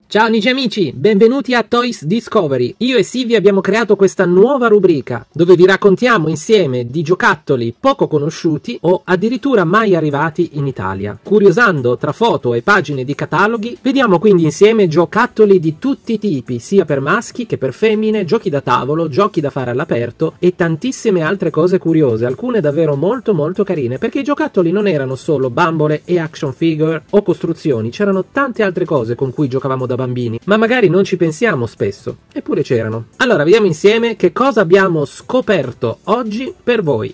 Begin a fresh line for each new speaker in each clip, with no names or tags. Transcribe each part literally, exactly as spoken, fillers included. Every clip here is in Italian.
Ciao amici amici, benvenuti a Toys Discovery. Io e Silvia abbiamo creato questa nuova rubrica dove vi raccontiamo insieme di giocattoli poco conosciuti o addirittura mai arrivati in Italia. Curiosando tra foto e pagine di cataloghi, vediamo quindi insieme giocattoli di tutti i tipi, sia per maschi che per femmine, giochi da tavolo, giochi da fare all'aperto e tantissime altre cose curiose, alcune davvero molto molto carine, perché i giocattoli non erano solo bambole e action figure o costruzioni, c'erano tante altre cose con cui giocavamo da bambini, ma magari non ci pensiamo spesso, eppure c'erano. Allora, vediamo insieme che cosa abbiamo scoperto oggi per voi.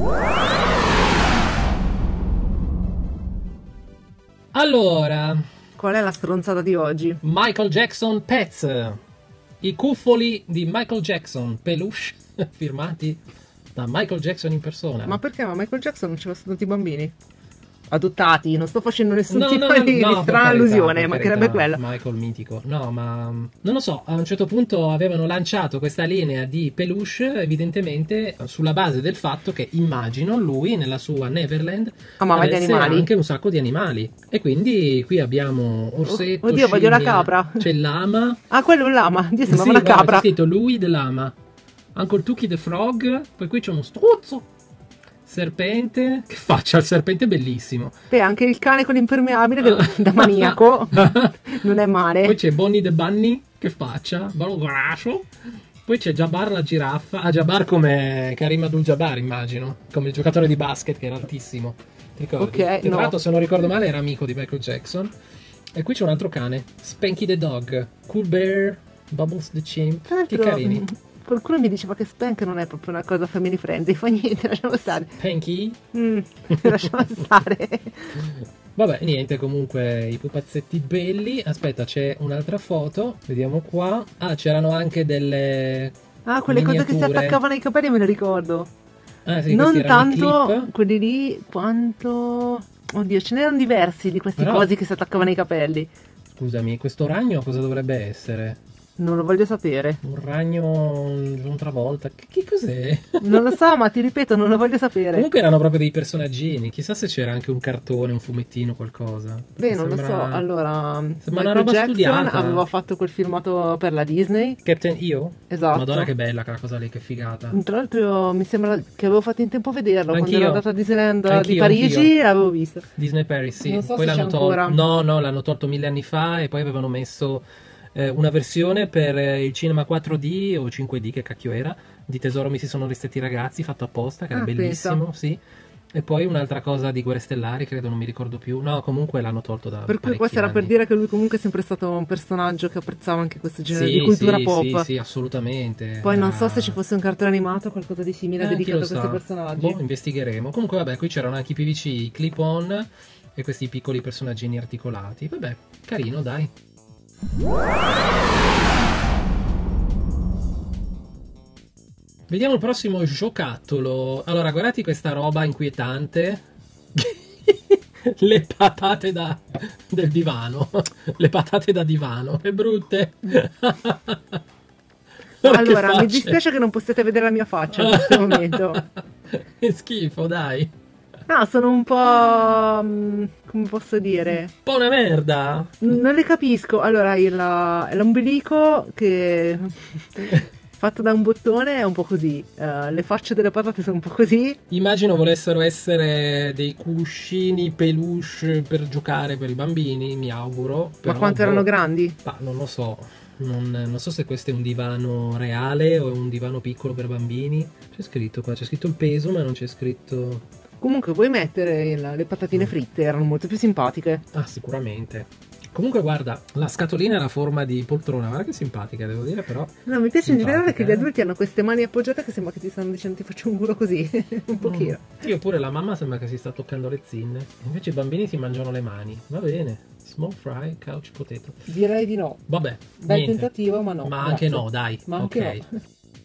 Allora,
qual è la stronzata di oggi?
Michael Jackson Pets, i cuffoli di Michael Jackson, peluche, firmati da Michael Jackson in persona.
Ma perché? Ma Michael Jackson non c'era tutti i bambini? Adottati, non sto facendo nessun
no,
tipo
no,
di,
no,
di strana allusione, mancherebbe quella.
Michael mitico. No, ma non lo so, a un certo punto avevano lanciato questa linea di peluche, evidentemente sulla base del fatto che, immagino, lui nella sua Neverland
amava gli animali,
anche un sacco di animali. E quindi qui abbiamo orsetto,
oddio,
scimmia,
voglio la capra.
C'è il lama.
Ah, quello è un lama, Dio, sembrava
sì,
una
guarda,
capra.
C'è scritto Louis the Lama, Uncle Tucky the Frog, poi qui c'è uno struzzo. Serpente, che faccia il serpente, bellissimo.
Beh, anche il cane con l'impermeabile da maniaco non è male.
Poi c'è Bonnie the Bunny, che faccia, bello grasso. Poi c'è Jabbar la giraffa. Ah, Jabbar come Karim Abdul-Jabbar, immagino, come il giocatore di basket che era altissimo. Ti ricordi?
Ok,
che tra
no.
l'altro, se non ricordo male, era amico di Michael Jackson. E qui c'è un altro cane, Spanky the Dog, Cool Bear, Bubbles the Chimp. Che carini.
Qualcuno mi diceva che Spank non è proprio una cosa family friendly, fa niente, lasciamo stare.
Spanky?
Mm, lasciamo stare.
Vabbè, niente, comunque i pupazzetti belli. Aspetta, c'è un'altra foto, vediamo qua. Ah, c'erano anche delle
Ah, quelle
miniature.
cose che si attaccavano ai capelli, me le ricordo.
Ah, sì,
non tanto
clip.
quelli lì quanto... Oddio, ce n'erano diversi di questi
Però...
cosi che si attaccavano ai capelli.
Scusami, questo ragno cosa dovrebbe essere?
Non lo voglio sapere.
Un ragno un travolta. Che, che cos'è?
Non lo so, ma ti ripeto, non lo voglio sapere.
Comunque erano proprio dei personaggini. Chissà se c'era anche un cartone, un fumettino, qualcosa.
Beh, non
sembra...
lo so. Allora,
sembra
Michael
una roba
Jackson
studiata.
aveva fatto quel filmato per la Disney.
Captain E O?
Esatto.
Madonna, che bella quella cosa lì, che figata.
Tra l'altro mi sembra che avevo fatto in tempo a vederlo.
Anch'io.
Quando ero andata a Disneyland
Anch'io,
di Parigi,
anch'io.
l'avevo visto.
Disney Paris, sì.
Non so
poi
se
l'hanno
c'è
tolto.
ancora.
No, no, l'hanno tolto mille anni fa e poi avevano messo eh, una versione per eh, il cinema quattro D o cinque D, che cacchio era, di Tesoro mi si sono ristretti i ragazzi, fatto apposta, che era
Ah,
bellissimo,
pensa.
sì. E poi un'altra cosa di Guerre Stellari, credo, non mi ricordo più. No, comunque l'hanno tolto da
Per cui
parecchi
questo era per
anni.
dire che lui comunque è sempre stato un personaggio che apprezzava anche questo genere
Sì,
di cultura
sì,
pop.
sì, sì, assolutamente.
Poi non so
Ah.
se ci fosse un cartone animato o qualcosa di simile
Eh, chi
dedicato
lo
a questi
sa.
personaggi.
Boh, investigheremo. Comunque, vabbè, qui c'erano anche i P V C, i clip-on e questi piccoli personaggini articolati. Vabbè, carino, dai. Vediamo il prossimo giocattolo. Allora, guardate questa roba inquietante. Le patate da, del divano. Le patate da divano. Che brutte.
Allora,
Che
mi dispiace che non possiate vedere la mia faccia in questo momento.
Che schifo, dai.
No, sono un po'... mm, come posso dire?
Un po' una merda.
Non le capisco. Allora, il, l'ombelico che... fatto da un bottone è un po' così. Uh, le facce delle patate sono un po' così.
Immagino volessero essere dei cuscini peluche per giocare per i bambini, mi auguro.
Ma
Però,
quanto
boh,
erano grandi?
Ma non lo so. Non, non so se questo è un divano reale o è un divano piccolo per bambini. C'è scritto qua, c'è scritto il peso, ma non c'è scritto...
Comunque puoi mettere il- le patatine fritte, erano molto più simpatiche.
Ah, sicuramente. Comunque guarda, la scatolina era a forma di poltrona, guarda che simpatica, devo dire, però.
No, mi piace in generale
simpatica,
che gli
eh.
adulti hanno queste mani appoggiate che sembra che ti stanno dicendo ti faccio un culo così, un pochino.
Mm. Io pure, la mamma sembra che si sta toccando le zinne. Invece i bambini si mangiano le mani. Va bene. Small fry, couch potato.
Direi di no.
Vabbè,
Bel
niente.
tentativo, ma no.
Ma
grazie.
anche no, dai.
Ma anche
ok.
no.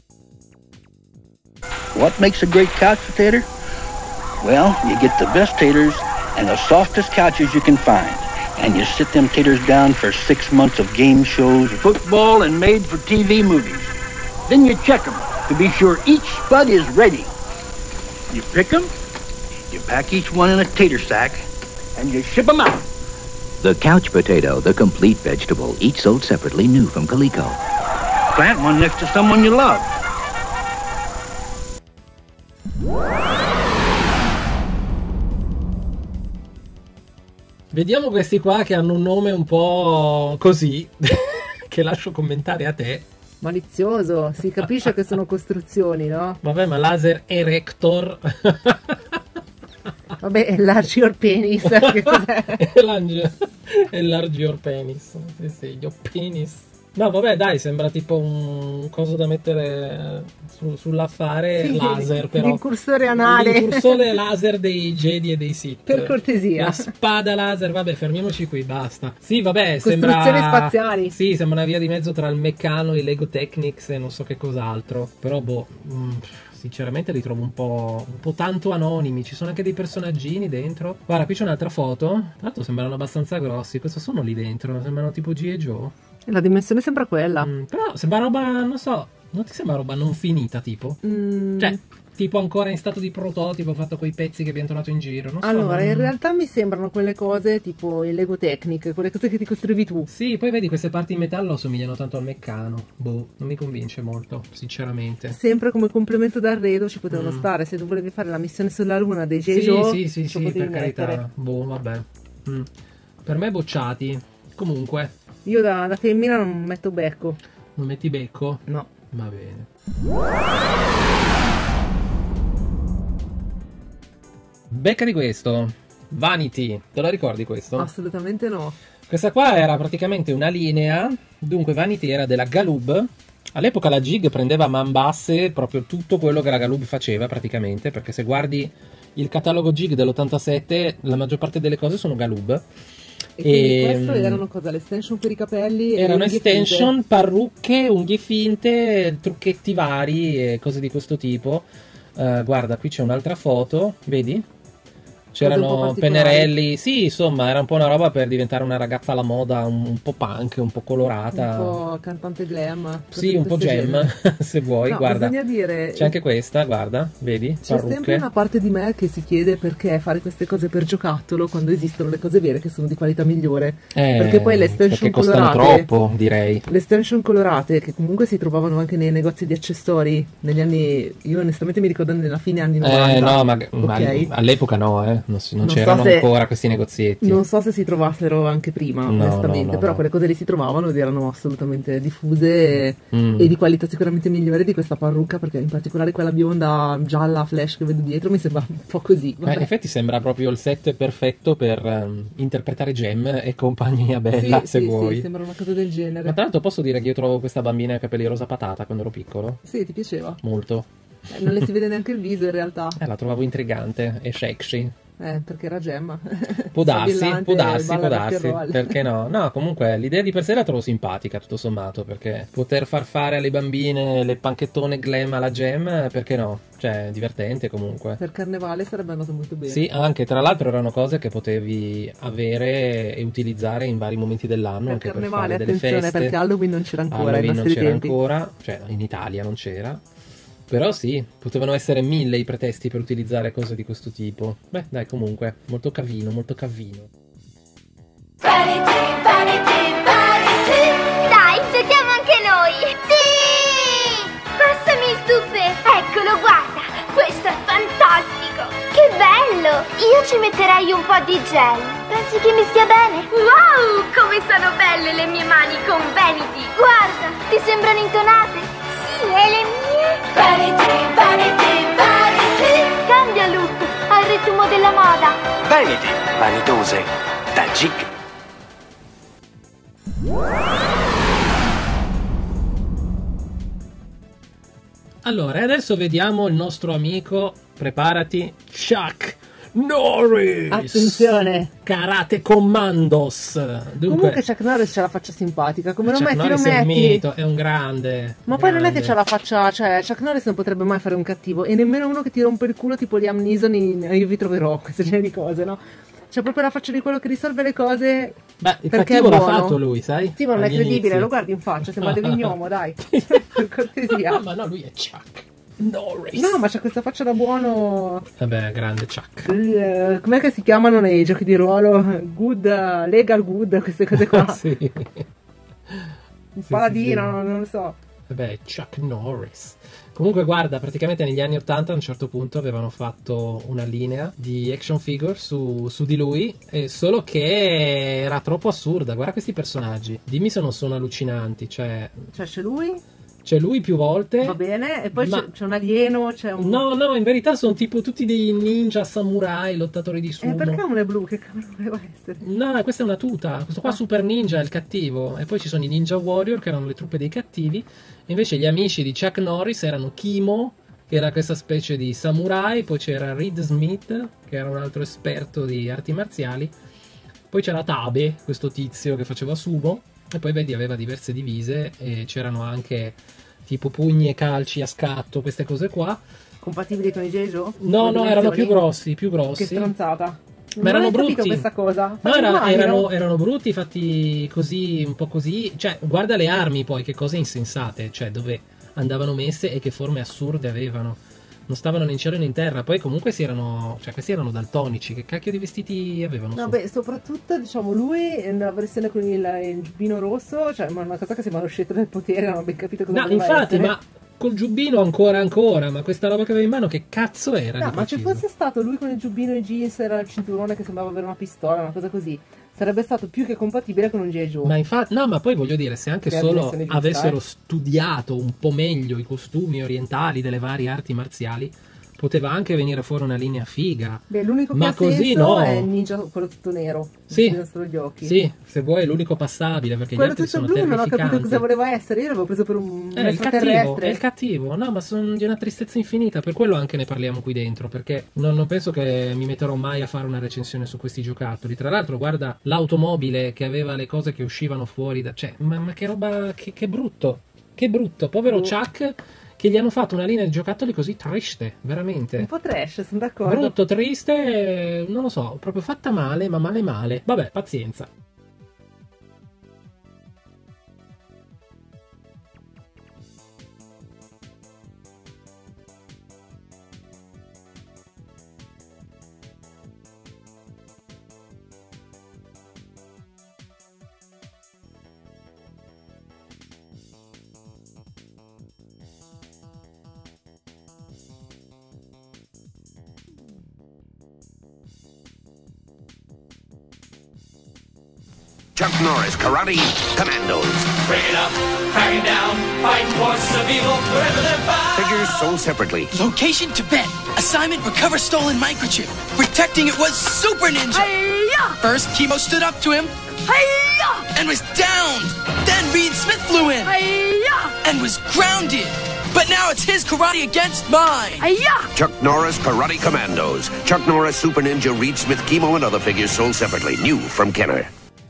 What makes a great couch potato? Well, you get the best taters and the softest couches you can find. And you sit them taters down for six months of game shows, football, and made-for-T V movies. Then you check them to be sure each spud is ready. You pick them, you pack each one in a tater sack, and you ship them out.
The couch potato, the complete vegetable, each sold separately, new from Coleco.
Plant one next to someone you love.
Vediamo questi qua che hanno un nome un po' così, che lascio commentare a te.
Malizioso, si capisce che sono costruzioni, no?
Vabbè, ma laser erector.
Vabbè, large your penis. Che cos'è?
Enlarge your penis. Sì, sì, your penis. No, vabbè, dai, sembra tipo un coso da mettere su, sull'affare,
Sì,
laser, però.
l'incursore anale.
L'incursore laser dei Jedi e dei Sith.
Per cortesia.
La spada laser, vabbè, fermiamoci qui, basta. Sì, vabbè,
Costruzioni
sembra...
spaziali.
Sì, sembra una via di mezzo tra il Meccano, i Lego Technics e non so che cos'altro. Però, boh... Mm, sinceramente li trovo un po', un po' tanto anonimi. Ci sono anche dei personaggini dentro. Guarda, qui c'è un'altra foto. Tra l'altro sembrano abbastanza grossi. Cosa sono lì dentro? Sembrano tipo G e. Joe.
La dimensione sembra quella.
Mm, però sembra roba, non so, non ti sembra roba non finita tipo?
Mm.
Cioè, tipo ancora in stato di prototipo, fatto quei pezzi che abbiamo trovato in giro. Non so,
Allora,
non...
in realtà mi sembrano quelle cose tipo il Lego Technic, quelle cose che ti costruivi tu.
Sì, poi vedi queste parti in metallo somigliano tanto al Meccano. Boh, non mi convince molto, sinceramente.
Sempre come complemento d'arredo ci potevano
Mm.
stare. Se tu volevi fare la missione sulla Luna dei G I.
Sì,
Joe,
sì, sì,
ci
sì,
potevi
per carità.
mettere.
Boh, vabbè. Mm. Per me bocciati. Comunque,
Io da, da femmina non metto becco.
non metti becco?
No.
Va bene. Becca di questo. Vanity, te lo ricordi questo?
Assolutamente no.
Questa qua era praticamente una linea, dunque Vanity era della Galoob. All'epoca la Gig prendeva a man basse proprio tutto quello che la Galoob faceva praticamente, perché se guardi il catalogo Gig dell'ottantasette la maggior parte delle cose sono Galoob.
E quindi
E,
questo erano cosa? L'estension per i capelli? e
erano
le unghie
extension,
finte?
parrucche, unghie finte, trucchetti vari e cose di questo tipo. Eh, guarda, qui c'è un'altra foto, vedi?
Cose un po'
C'erano
particolari.
pennarelli, sì, insomma, era un po' una roba per diventare una ragazza alla moda, un, un po' punk, un po' colorata.
Un po' cantante glam.
Sì,
cose
un
di
po'
questo
gem,
genere.
se vuoi,
No,
guarda.
bisogna dire...
C'è anche questa, guarda, vedi?
C'è
Parrucche.
sempre una parte di me che si chiede perché fare queste cose per giocattolo quando esistono le cose vere che sono di qualità migliore.
Eh,
perché poi le
perché
extension
costano
colorate,
troppo, direi.
le extension colorate che comunque si trovavano anche nei negozi di accessori negli anni, io onestamente mi ricordo nella fine anni novanta.
Eh, no, ma, ma
ok?
all'epoca no, eh. Non, si- non
Non so
c'erano
se-
ancora questi negozietti.
Non so se si trovassero anche prima,
No,
onestamente,
no, no,
però
no.
quelle cose lì si trovavano ed erano assolutamente diffuse e,
Mm.
e di qualità sicuramente migliore di questa parrucca, perché in particolare quella bionda gialla flash che vedo dietro mi sembra un po' così.
Ma
vabbè.
in effetti sembra proprio il set perfetto per ehm, interpretare Gem e compagnia bella,
Sì,
se
sì,
vuoi.
sì, sembra una cosa del genere.
Ma tra l'altro posso dire che io trovo questa bambina ai capelli rosa patata quando ero piccolo?
Sì, ti piaceva?
Molto.
Eh, non le si vede neanche il viso in realtà,
Eh, la trovavo intrigante e sexy.
eh, perché era Gemma.
Può darsi,
Sabillante,
può darsi,
balla
può
rock and
darsi,
roll.
perché no? No, comunque l'idea di per sé la trovo simpatica, tutto sommato, perché poter far fare alle bambine le panchettone glam alla Gem, perché no? Cioè, è divertente comunque.
Per carnevale sarebbe andato molto bene.
Sì, anche tra l'altro erano cose che potevi avere e utilizzare in vari momenti dell'anno,
Per
anche per
carnevale,
fare delle
attenzione,
feste.
perché Halloween non c'era ancora ai
Halloween non
nostri
c'era
tempi.
ancora, cioè in Italia non c'era. Però sì, potevano essere mille i pretesti per utilizzare cose di questo tipo. Beh, dai, comunque, molto cavino, molto cavino.
Vanity, vanity, vanity. Dai, giochiamo anche noi. Sì! Passami il tupè. Eccolo, guarda. Questo è fantastico. Che bello. Io ci metterei un po' di gel. Pensi che mi stia bene? Wow, come sono belle le mie mani con Vanity. Guarda, ti sembrano intonate? Sì, e le mie? Vanity, vanity, vanity. Cambia look al ritmo della moda.
Vanity, vanitose, da Gig.
Allora, e adesso vediamo il nostro amico, preparati, Chuck Norris.
Attenzione.
Karate Commandos. Dunque,
Comunque Chuck Norris c'ha la faccia simpatica, come lo
Chuck
metti
Norris
lo
è un
metti.
mito, è un grande.
Ma poi non è che
grande.
c'ha la faccia, cioè Chuck Norris non potrebbe mai fare un cattivo e nemmeno uno che ti rompe il culo tipo Liam Neeson in Io vi troverò, questo genere di cose, no? C'ha proprio la faccia di quello che risolve le cose.
Beh, il
perché
cattivo
è
l'ha
buono.
fatto lui, sai?
Sì, ma non è
Agli
credibile,
inizi.
lo guardi in faccia, sembra De Vignomo, dai. Per cortesia.
Ah, ma no, lui è Chuck. Norris.
No, ma c'ha questa faccia da buono.
Vabbè, grande Chuck.
Il- com'è che si chiamano nei giochi di ruolo? Good, uh, legal good, queste cose qua.
Sì.
Il
Sì,
paladino,
sì, sì.
non, non lo so.
Vabbè, Chuck Norris. Comunque guarda, praticamente negli anni ottanta a un certo punto avevano fatto una linea di action figure su, su di lui, eh, solo che era troppo assurda. Guarda questi personaggi, dimmi se non sono allucinanti. Cioè,
Cioè c'è lui,
c'è lui più volte.
va bene, e poi
Ma-
c'è, c'è un alieno, c'è un...
No, no, in verità sono tipo tutti dei ninja, samurai, lottatori di
Eh,
sumo.
perché uno è blu? Che cavolo voleva essere?
No, questa è una tuta. Questo qua
Ah.
Super Ninja è il cattivo. E poi ci sono i Ninja Warrior, che erano le truppe dei cattivi. Invece gli amici di Chuck Norris erano Kimo, che era questa specie di samurai. Poi c'era Reed Smith, che era un altro esperto di arti marziali. Poi c'era Tabe, questo tizio che faceva sumo. E poi vedi, aveva diverse divise. E c'erano anche tipo pugni e calci a scatto, queste cose qua.
Compatibili con i Jeju?
No, no, erano più grossi, più
Che
grossi.
stronzata.
Ma erano
non ho capito
brutti.
questa cosa.
No,
Fatti
era-
immagino.
erano, erano brutti, fatti così, un po' così. Cioè, guarda le armi poi, che cose insensate, cioè dove andavano messe e che forme assurde avevano. Non stavano né in cielo né in terra. Poi comunque si erano, cioè questi erano daltonici. Che cacchio di vestiti avevano?
No,
su?
beh, soprattutto, diciamo, lui nella versione con il, il giubbino rosso, cioè, ma una cosa che sembra lo scettro del potere, non ho ben capito cosa
No,
voleva
infatti,
essere.
ma col giubbino ancora ancora, ma questa roba che aveva in mano che cazzo era?
No,
di
ma se
preciso?
fosse stato lui con il giubbino e i jeans era il cinturone che sembrava avere una pistola, una cosa così, sarebbe stato più che compatibile con un Jeju.
Ma infatti, no, ma poi voglio dire, se anche
Che
solo
direzione giusta,
avessero
eh.
studiato un po' meglio i costumi orientali delle varie arti marziali, poteva anche venire fuori una linea figa.
Beh, l'unico che
Ma
ha
così
senso
no.
è il ninja, quello tutto nero.
Sì.
Con solo gli occhi.
Sì, se vuoi è l'unico passabile, perché
Quello
gli altri
tutto
sono
blu non ho capito
terrificanti.
cosa voleva essere, io l'avevo preso per un, un
È il cattivo,
extraterrestre.
è il cattivo, no, ma sono di una tristezza infinita, per quello anche ne parliamo qui dentro, perché non, non penso che mi metterò mai a fare una recensione su questi giocattoli. Tra l'altro, guarda l'automobile che aveva le cose che uscivano fuori da... Cioè, ma, ma che roba, che, che brutto, che brutto, povero
Oh.
Chuck, che gli hanno fatto una linea di giocattoli così triste, veramente.
Un po' trash, sono d'accordo.
Brutto, triste, non lo so, proprio fatta male, ma male male. Vabbè, pazienza.
Chuck Norris Karate Commandos.
Bring it up, crack it down, fight forces of evil wherever they're found.
Figures sold separately.
Location Tibet. Assignment recover stolen microchip. Protecting it was Super Ninja.
Hi-ya!
First, Chemo stood up to him
Hi-ya!
and was downed. Then Reed Smith flew in
Hi-ya!
and was grounded. But now it's his karate against mine.
Hi-ya!
Chuck Norris Karate Commandos. Chuck Norris Super Ninja, Reed Smith Chemo, and other figures sold separately. New from Kenner.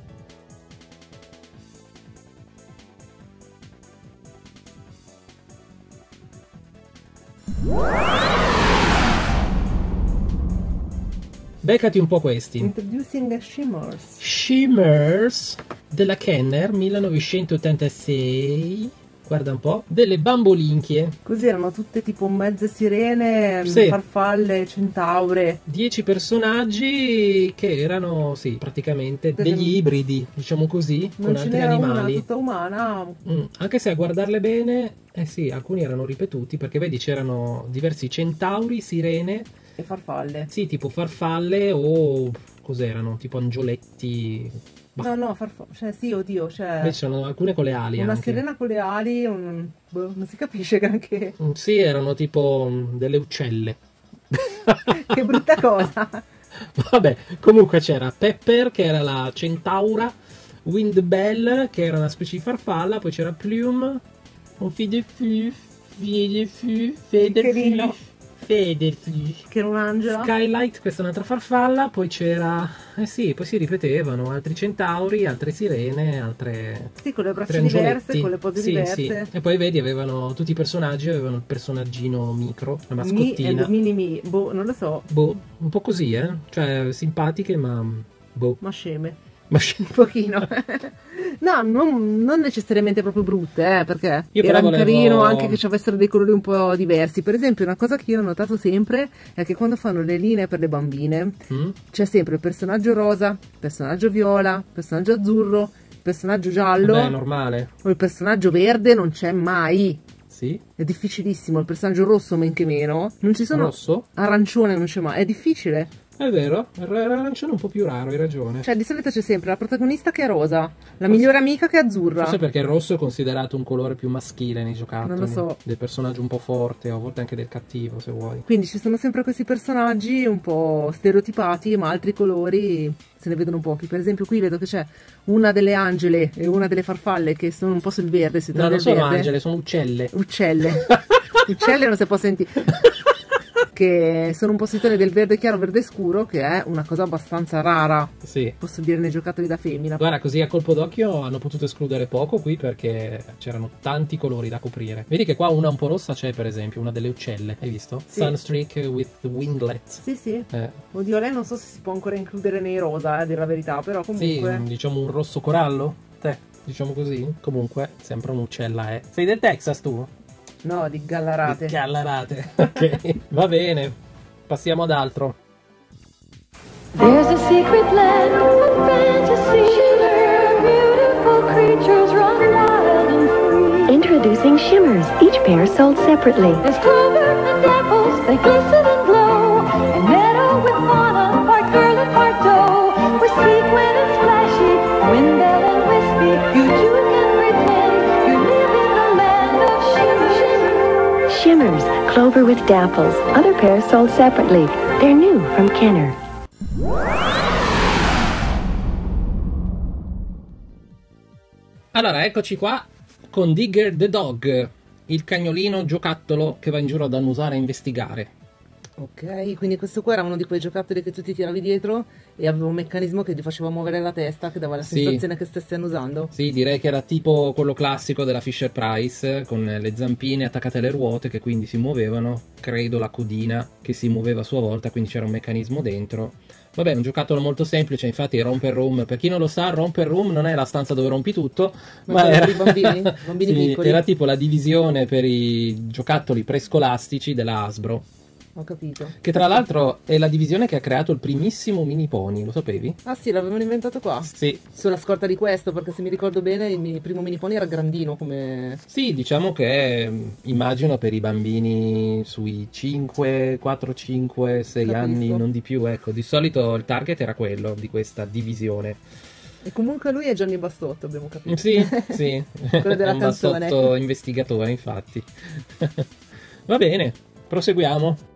Beccati un po' questi.
Introducing Shimmers.
Shimmers della Kenner millenovecentottantasei. Guarda un po'. Delle bambolinchie.
Così erano tutte tipo mezze sirene,
Sì.
farfalle, centaure.
Dieci personaggi che erano, sì, praticamente degli ibridi, diciamo così,
Non
con
ce
altri
n'era una
animali.
tutta umana.
Mm, anche se a guardarle bene, eh sì, alcuni erano ripetuti, perché vedi c'erano diversi centauri, sirene,
E farfalle.
sì, tipo farfalle o cos'erano, tipo angioletti. Bah.
No, no, farfalle. Cioè, sì, oddio, cioè.
Invece c'erano alcune con le ali
Una
anche.
sirena con le ali, un... boh, non si capisce granché.
Mm, sì, erano tipo mm, delle uccelle.
Che brutta cosa.
Vabbè, comunque c'era Pepper che era la centaura, Windbell che era una specie di farfalla, poi c'era Plume, un Fidefuf, Fidefuf,
carino.
Federfuf, Federfuf,
Che era un'angela.
Skylight, questa è un'altra farfalla, poi c'era, eh sì, poi si ripetevano altri centauri, altre sirene, altre...
Sì, con le braccia
tre
diverse,
angioletti.
con le pose
Sì,
diverse.
sì. E poi vedi, avevano tutti i personaggi, avevano il personaggino micro, la
Mi
mascottina.
and mini mi. Boh, non lo so.
Boh, un po' così, eh? Cioè, simpatiche, ma... boh.
Ma sceme. Un pochino. No, non, non necessariamente proprio brutte, eh, perché
Io
era
però volevo-
carino anche che ci avessero dei colori un po' diversi. Per esempio, una cosa che io ho notato sempre è che quando fanno le linee per le bambine
Mm?
c'è sempre il personaggio rosa, il personaggio viola, il personaggio azzurro, il personaggio giallo
Beh, è normale.
o il personaggio verde non c'è mai.
Sì.
È difficilissimo, il personaggio rosso men che meno. Non ci sono
Rosso?
arancione, non c'è mai. È difficile.
È vero, l'arancione è un po' più raro, hai ragione.
Cioè, di solito c'è sempre la protagonista che è rosa, la migliore amica che è azzurra.
Forse perché il rosso è considerato un colore più maschile nei giocattoli.
Non lo so.
Del personaggio un po' forte, o a volte anche del cattivo, se vuoi.
Quindi ci sono sempre questi personaggi un po' stereotipati, ma altri colori se ne vedono pochi. Per esempio qui vedo che c'è una delle angele e una delle farfalle che sono un po' sul verde, si
No,
toglie
non
il
sono
verde.
angele, sono uccelle.
Uccelle. Uccelle non si può sentire. Che sono un po' sul tono del verde chiaro, verde scuro, che è una cosa abbastanza rara,
Sì.
posso dire, nei giocattoli da femmina.
Guarda, così a colpo d'occhio hanno potuto escludere poco qui perché c'erano tanti colori da coprire. Vedi che qua una un po' rossa c'è, per esempio, una delle uccelle, hai visto?
Sì.
Sunstreak with winglets.
Sì, sì.
Eh,
Oddio, lei non so se si può ancora includere nei rosa, eh, a dire la verità, però
sì,
comunque...
diciamo un rosso corallo? Te, diciamo così? Comunque, sempre un'uccella è. Sei del Texas tu?
No, di gallarate.
Gallarate. Ok, va bene. Passiamo ad altro.
There's a secret land of fantasy where beautiful creatures run wild and free.
Introducing Shimmers, each pair sold separately.
There's clover and apples, they glisten and glow. And meadow with fauna, part girl and part doe. With sequin and splashy, windbell and wispy. You too can pretend you live in the land of Shimmers.
Shimmers, clover with dapples. Other pairs sold separately. They're new from Kenner.
Allora, eccoci qua con Digger the Dog, il cagnolino giocattolo che va in giro ad annusare e investigare.
Ok, quindi questo qua era uno di quei giocattoli che tu ti tiravi dietro e aveva un meccanismo che ti faceva muovere la testa, che dava la
Sì.
sensazione che stessi annusando.
Sì, direi che era tipo quello classico della Fisher Price, con le zampine attaccate alle ruote che quindi si muovevano, credo la codina che si muoveva a sua volta, quindi c'era un meccanismo dentro. Vabbè, un giocattolo molto semplice, infatti Romper Room, per chi non lo sa, Romper Room non è la stanza dove rompi tutto,
Ma
ma,
per
era...
i bambini? Bambini
Sì,
piccoli?
era tipo la divisione per i giocattoli prescolastici della Hasbro.
Ho capito.
Che tra l'altro è la divisione che ha creato il primissimo Mini Pony, lo sapevi?
Ah sì, l'avevano inventato qua?
Sì.
Sulla scorta di questo, perché se mi ricordo bene il mio primo mini pony era grandino come...
Sì, diciamo che mh, immagino per i bambini sui cinque, quattro, cinque, sei
Capisco.
anni, non di più, ecco, di solito il target era quello di questa divisione.
E comunque lui è Johnny Bastotto, abbiamo capito.
Sì, sì,
Quello della
è un
canzone.
bassotto investigatore, infatti. Va bene, proseguiamo.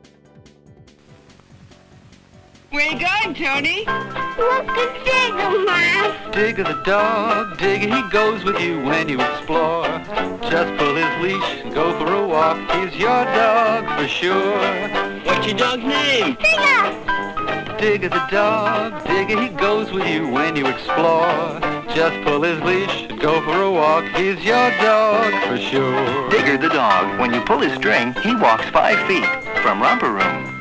Where you going, Tony?
Look at Digger, Ma.
Digger the dog, Digger he goes with you when you explore. Just pull his leash and go for a walk. He's your dog for sure.
What's your dog's name?
Digger.
Digger the dog, Digger he goes with you when you explore. Just pull his leash and go for a walk. He's your dog for sure.
Digger the dog, when you pull his string, he walks five feet. From Romper Room.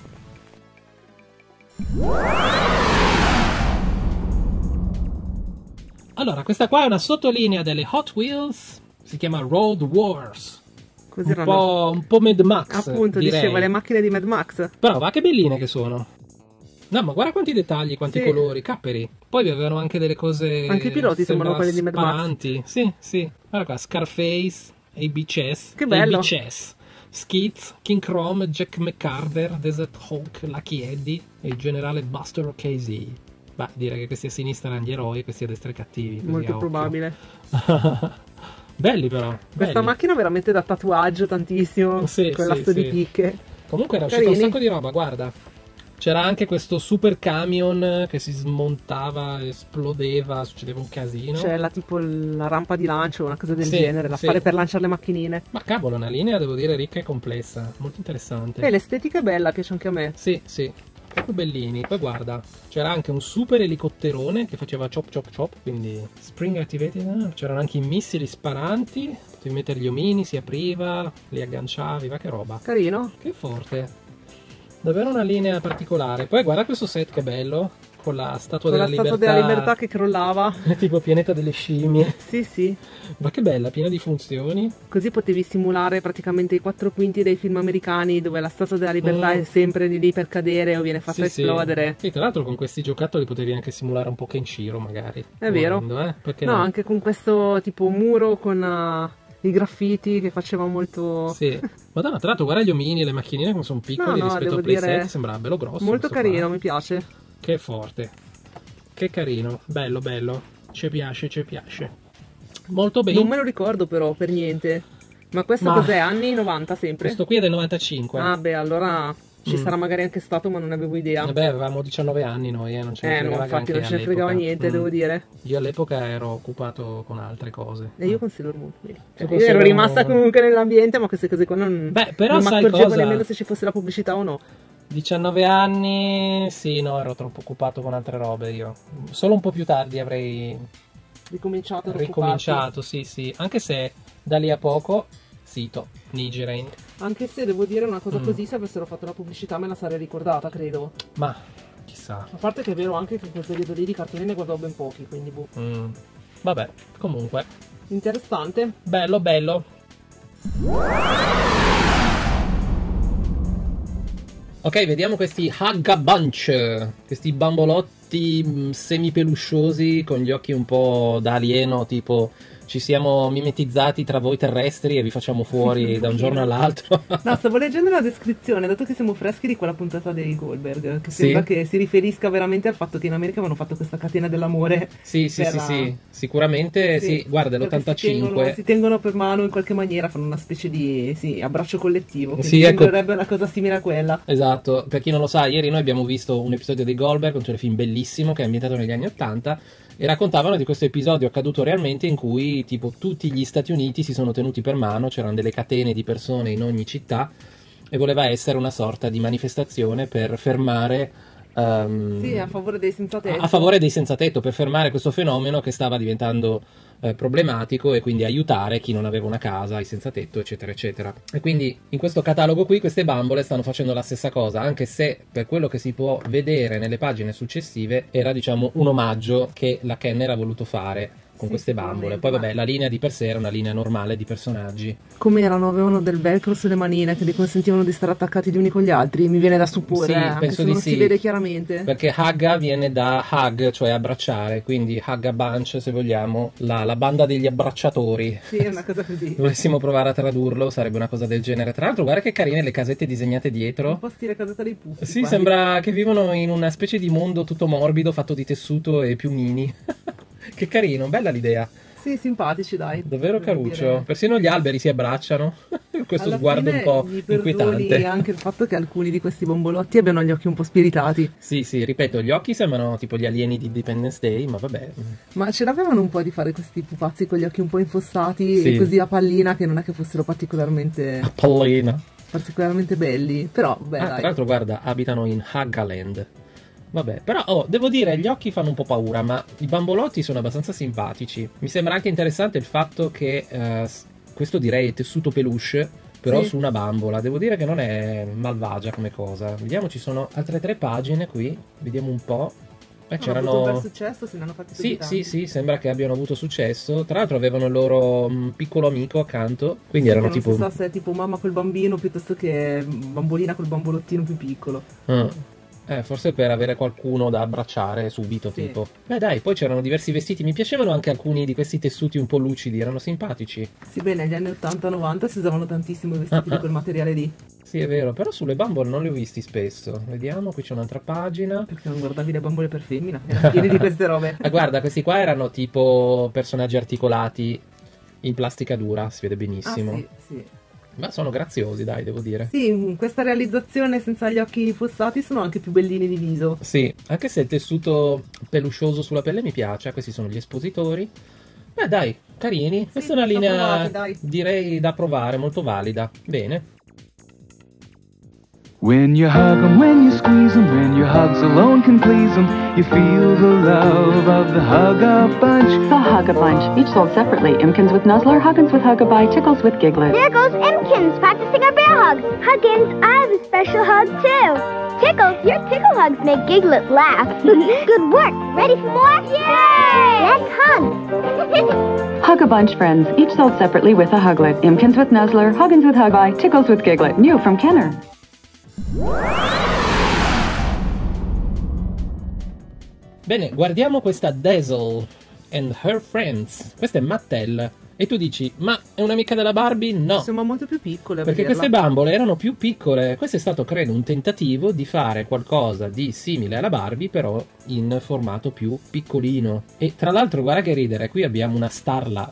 Allora, questa qua è una sottolinea delle Hot Wheels, si chiama Road Wars.
Così
Un
erano-
po', un po' Mad Max,
Appunto,
direi.
dicevo, le macchine di Mad Max.
Però va che belline che sono. No, ma guarda quanti dettagli, quanti
Sì.
colori, capperi. Poi avevano anche delle cose...
Anche i piloti sembrano quelli di Mad Max.
sparanti. Sì, sì. Guarda qua, Scarface, A B Chess.
Che bello.
A B Chess. Skids, King Chrome, Jack McCarver, Desert Hawk, Lucky Eddie e il generale Buster O'Casey. Beh, direi che questi a sinistra erano gli eroi e questi a destra i cattivi. così a
Molto
occhio.
probabile.
Belli però.
Questa
belli.
macchina veramente da tatuaggio tantissimo.
Sì,
con l'asso
sì,
di
sì.
picche.
Comunque era uscito un
Carini.
sacco di roba, guarda. C'era anche questo super camion che si smontava, esplodeva, succedeva un casino.
C'è la, tipo la rampa di lancio, una cosa del
Sì,
genere, da
sì.
fare per lanciare le macchinine.
Ma cavolo, una linea devo dire ricca e complessa, molto interessante.
E l'estetica è bella, piace anche a me.
Sì, sì, proprio bellini. Poi guarda, c'era anche un super elicotterone che faceva chop chop chop, quindi spring activated. eh, C'erano anche i missili sparanti, potevi mettere gli omini, si apriva, li agganciavi, va che roba.
Carino.
Che forte. Davvero una linea particolare. Poi guarda questo set che bello. con la statua
con
della
la statua
libertà.
della libertà che crollava.
Tipo pianeta delle scimmie.
Sì, sì.
Ma che bella, piena di funzioni.
Così potevi simulare praticamente i quattro quinti dei film americani dove la statua della libertà
Mm.
è sempre lì per cadere o viene fatta
Sì,
esplodere.
Sì. E tra l'altro con questi giocattoli potevi anche simulare un po' Kenshiro magari.
È vero.
Volendo, eh? Perché
No,
no?
anche con questo tipo muro con uh, i graffiti che faceva molto...
Sì. Madonna, tra l'altro guarda gli omini e le macchinine come sono piccoli
No, no,
rispetto
devo
al Play
dire,
sette, sembra bello grosso.
molto
questo
carino,
qua.
mi piace.
Che forte. Che carino, bello bello. Ci piace, ci piace. Molto bene.
Non me lo ricordo però per niente. Ma questo
Ma-
cos'è? Anni novanta sempre?
Questo qui è del novantacinque.
Ah beh, allora ci
Mm.
sarà magari anche stato ma non avevo idea.
Vabbè, avevamo diciannove anni noi, eh, non ce ne
Eh no,
fregava
infatti
granché
non ce ne fregava
all'epoca.
niente,
Mm.
devo dire.
Io all'epoca ero occupato con altre cose.
E io con Sailor Moon, quindi.
Tu
Cioè,
con
io ero
Sailor
rimasta
Moon.
comunque nell'ambiente, ma queste cose qua non,
Beh, però
non mi
sai
accorgevo
cosa?
nemmeno se ci fosse la pubblicità o no.
diciannove anni, sì, no, ero troppo occupato con altre robe io. Solo un po' più tardi avrei
Ricominciato ad
ricominciato, sì, sì. Anche se da lì a poco, sito, Nijiren.
Anche se devo dire una cosa
Mm.
così, se avessero fatto la pubblicità me la sarei ricordata, credo.
Ma, chissà.
A parte che è vero anche che in quel periodo lì di cartoni ne guardavo ben pochi, quindi boh.
Mm. Vabbè, comunque,
Interessante.
bello, bello. Ok, vediamo questi Hugga Bunch, questi bambolotti mh, semipelusciosi con gli occhi un po' da alieno, tipo ci siamo mimetizzati tra voi terrestri e vi facciamo fuori da un giorno all'altro.
No, stavo leggendo la descrizione, dato che siamo freschi di quella puntata dei Goldberg, che
Sì.
sembra che si riferisca veramente al fatto che in America avevano fatto questa catena dell'amore.
Sì, sì,
per
sì,
la-
sì, sicuramente sì, guarda,
perché
l'ottantacinque.
Si tengono, si tengono per mano in qualche maniera, fanno una specie di sì, abbraccio collettivo, che
Sì, ecco.
sembrerebbe una cosa simile a quella.
Esatto, per chi non lo sa, ieri noi abbiamo visto un episodio dei Goldberg, un telefilm bellissimo che è ambientato negli anni ottanta e raccontavano di questo episodio accaduto realmente in cui tipo tutti gli Stati Uniti si sono tenuti per mano, c'erano delle catene di persone in ogni città e voleva essere una sorta di manifestazione per fermare ehm,
Sì, a favore dei senza tetto.
a favore dei senza tetto, per fermare questo fenomeno che stava diventando eh, problematico e quindi aiutare chi non aveva una casa, i senza tetto, eccetera, eccetera. E quindi in questo catalogo qui queste bambole stanno facendo la stessa cosa, anche se per quello che si può vedere nelle pagine successive era diciamo un omaggio che la Kenner ha voluto fare con
Sì,
queste bambole.
sicuramente,
Poi
ma-
vabbè, la linea di per sé era una linea normale di personaggi.
Come erano? Avevano del velcro sulle manine che li consentivano di stare attaccati gli uni con gli altri, mi viene da supporre,
Sì,
eh, anche
penso
se
di
non
sì.
si vede chiaramente.
Perché Hugga viene da hug, cioè abbracciare, quindi Hugga Bunch, se vogliamo, la, la banda degli abbracciatori.
Sì, è una cosa così.
Dovessimo provare a tradurlo, sarebbe una cosa del genere. Tra l'altro, guarda che carine le casette disegnate
Un
dietro.
po' stile casetta dei puffi.
Sì,
quasi.
sembra che vivono in una specie di mondo tutto morbido, fatto di tessuto e piumini. Che carino, bella l'idea.
Sì, simpatici, dai.
Davvero
Devo
caruccio.
dire.
Persino gli alberi si abbracciano. Questo
Alla
sguardo
fine
un po'
gli perdoni
inquietante.
anche il fatto che alcuni di questi bombolotti abbiano gli occhi un po' spiritati.
Sì, sì, ripeto, gli occhi sembrano tipo gli alieni di Independence Day, ma vabbè.
Ma ce l'avevano un po' di fare questi pupazzi con gli occhi un po' infossati
Sì.
e così a pallina, che non è che fossero particolarmente,
Pallina.
particolarmente belli. Però, beh,
Ah, tra
dai.
l'altro, guarda, abitano in Huggaland. Vabbè, però oh, devo dire, gli occhi fanno un po' paura, ma i bambolotti sono abbastanza simpatici. Mi sembra anche interessante il fatto che eh, s- questo direi è tessuto peluche, però
Sì.
su una bambola. Devo dire che non è malvagia come cosa. Vediamo, ci sono altre tre pagine qui. Vediamo un po'. Beh,
Hanno avuto un bel
c'erano.
successo, se ne hanno fatti
Sì,
così tanti.
sì, sì, sembra che abbiano avuto successo. Tra l'altro avevano il loro mh, piccolo amico accanto, quindi
Sì,
erano
che
tipo.
non si sa se è tipo mamma col bambino piuttosto che bambolina col bambolottino più piccolo.
Ah. Eh, forse per avere qualcuno da abbracciare subito,
Sì.
tipo. Beh, dai, poi c'erano diversi vestiti. Mi piacevano anche alcuni di questi tessuti un po' lucidi, erano simpatici.
Sì, beh, negli anni ottanta novanta si usavano tantissimo i vestiti
Ah,
di
ah.
quel materiale lì.
Sì, è vero, però sulle bambole non li ho visti spesso. Vediamo, qui c'è un'altra pagina.
Perché non guardavi le bambole per femmina? Erano pieni di queste robe.
Ah, guarda, questi qua erano tipo personaggi articolati in plastica dura, si vede
Ah,
benissimo.
sì, sì.
Ma sono graziosi, dai, devo dire.
Sì, in questa realizzazione senza gli occhi fossati sono anche più bellini di viso.
Sì, anche se il tessuto peluscioso sulla pelle mi piace. Questi sono gli espositori. Beh, dai, carini. Questa è una
da
linea,
provare, dai.
direi, da provare, molto valida. Bene.
When you hug 'em, when you squeeze 'em, when your hugs alone can please 'em, you feel the love of the Hug-A-Bunch.
The Hug-A-Bunch, each sold separately. Imkins with Nuzzler, Huggins with Hug-A-Bye, Tickles with Giglet.
There goes Imkins practicing our bear hug. Huggins, I have a special hug too. Tickles, your tickle hugs make Giglet laugh. Good work. Ready for more? Yay! Let's hug.
Hug-A-Bunch friends, each sold separately with a Huglet. Imkins with Nuzzler, Huggins with Hug-A-Bye, Tickles with Giglet. New from Kenner.
Bene, guardiamo questa Dazzle and Her Friends. Questa è Mattel. E tu dici, ma è un'amica della Barbie? No.
Siamo molto più piccole.
Perché
vederla.
queste bambole erano più piccole. Questo è stato, credo, un tentativo di fare qualcosa di simile alla Barbie, però in formato più piccolino. E tra l'altro, guarda che ridere, qui abbiamo una starla.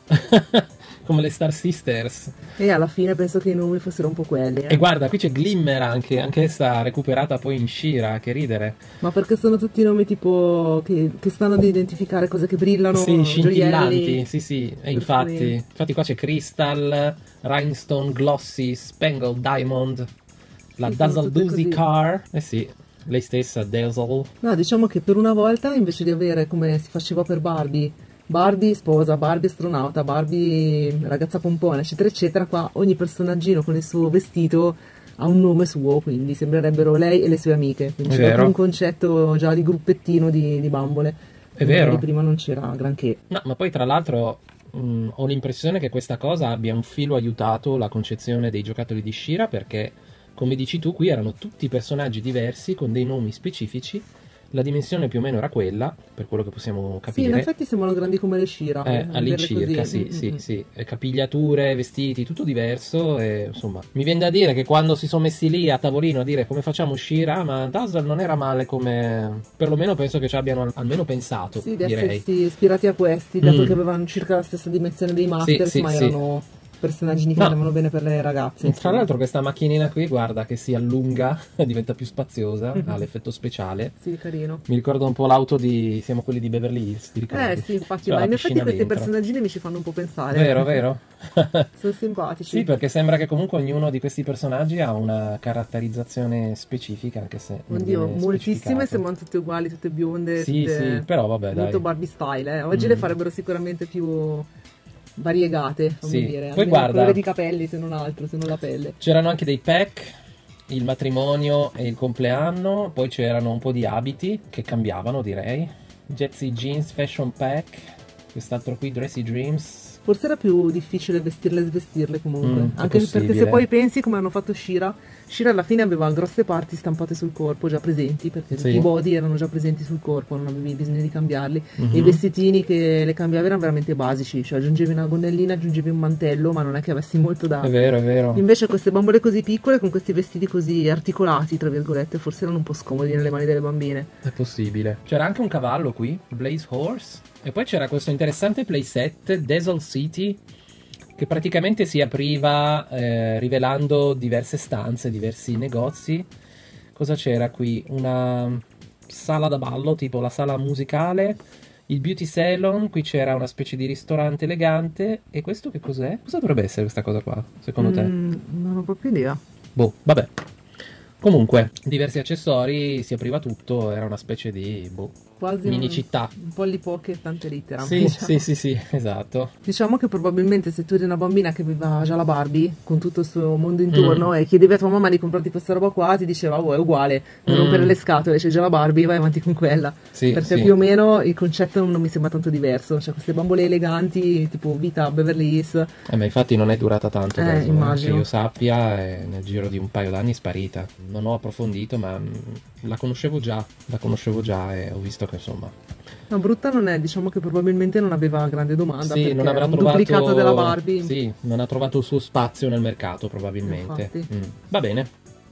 Come le Star Sisters.
E alla fine penso che i nomi fossero un po' quelli. Eh.
E guarda, qui c'è Glimmer anche, anch'essa recuperata poi in She-Ra, che ridere.
Ma perché sono tutti nomi tipo che, che stanno ad identificare cose che brillano,
sì, scintillanti,
gioielli.
sì sì, e infatti, infatti qua c'è Crystal, Rhinestone, Glossy, Spangled Diamond, la sì, Dazzle Doozy Car, eh sì, lei stessa, Dazzle.
No, diciamo che per una volta, invece di avere come si faceva per Barbie, Barbie sposa, Barbie astronauta, Barbie ragazza pompona, eccetera eccetera, qua ogni personaggino con il suo vestito ha un nome suo, quindi sembrerebbero lei e le sue amiche, quindi c'è un concetto già di gruppettino di, di bambole.
È vero.
Prima non c'era granché.
No, ma poi tra l'altro mh, ho l'impressione che questa cosa abbia un filo aiutato la concezione dei giocattoli di She-Ra, perché come dici tu qui erano tutti personaggi diversi con dei nomi specifici. La dimensione più o meno era quella, per quello che possiamo capire.
Sì, in effetti sembrano grandi come le She-Ra.
Eh, all'incirca, sì, sì, mm-hmm. sì. E capigliature, vestiti, tutto diverso. E, insomma, mi viene da dire che quando si sono messi lì a tavolino a dire come facciamo She-Ra, ma Dazzle non era male come... Perlomeno penso che ci abbiano almeno pensato,
sì, di
direi.
essersi ispirati a questi, dato mm. che avevano circa la stessa dimensione dei Masters,
sì, sì,
ma
sì.
erano... personaggi che
no.
andavano bene per le ragazze.
Tra l'altro questa macchinina qui, guarda, che si allunga, diventa più spaziosa, ha l'effetto speciale.
Sì, carino.
Mi ricorda un po' l'auto di... siamo quelli di Beverly Hills, ti ricordi?
Eh sì, infatti,
cioè,
ma in effetti questi
dentro.
personaggini mi ci fanno un po' pensare.
Vero, vero.
Sono simpatici.
Sì, perché sembra che comunque ognuno di questi personaggi ha una caratterizzazione specifica, anche se
oddio, moltissime sembrano tutte uguali, tutte bionde.
Sì,
tutte...
sì, però vabbè, dai.
Molto Barbie style, eh. Oggi mm. le farebbero sicuramente più... variegate, come
sì.
dire,
poi guarda,
il colore di capelli se non altro, se non la pelle.
C'erano anche dei pack, il matrimonio e il compleanno, poi c'erano un po' di abiti che cambiavano, direi. Jetsy Jeans Fashion Pack, quest'altro qui Dressy Dreams.
Forse era più difficile vestirle e svestirle comunque,
mm,
anche perché se poi pensi come hanno fatto She-Ra, She-Ra alla fine aveva grosse parti stampate sul corpo già presenti, perché sì. i body erano già presenti sul corpo, non avevi bisogno di cambiarli, mm-hmm. e i vestitini che le cambiavi erano veramente basici, cioè aggiungevi una gonnellina, aggiungevi un mantello, ma non è che avessi molto da...
È vero, è vero.
Invece queste bambole così piccole, con questi vestiti così articolati, tra virgolette, forse erano un po' scomodi nelle mani delle bambine.
È possibile. C'era anche un cavallo qui, Blaze Horse. E poi c'era questo interessante playset, Dazzle City, che praticamente si apriva eh, rivelando diverse stanze, diversi negozi. Cosa c'era qui? Una sala da ballo, tipo la sala musicale, il beauty salon, qui c'era una specie di ristorante elegante. E questo che cos'è? Cosa dovrebbe essere questa cosa qua, secondo te?
Mm, non ho proprio idea.
Boh, vabbè. Comunque, diversi accessori, si apriva tutto, era una specie di boh,
quasi
mini
un,
città.
Un po' li poche e tante lettere.
Sì, diciamo. sì, sì, sì, esatto.
Diciamo che probabilmente se tu eri una bambina che aveva già la Barbie, con tutto il suo mondo intorno, mm. e chiedevi a tua mamma di comprarti questa roba qua, ti diceva, oh, è uguale, non mm. rompere le scatole, c'è già la Barbie, vai avanti con quella. Sì, perché sì. più o meno il concetto non mi sembra tanto diverso, cioè queste bambole eleganti, tipo vita Beverly Hills.
Eh, ma infatti non è durata tanto,
eh,
adesso,
immagino.
Che io sappia, è nel giro di un paio d'anni è sparita. Non ho approfondito, ma la conoscevo già, la conoscevo già e ho visto che insomma...
No, brutta non è, diciamo che probabilmente non aveva grande domanda,
sì,
perché
non avrà
un
trovato...
duplicato della Barbie.
Sì, non ha trovato il suo spazio nel mercato probabilmente. Mm. Va bene.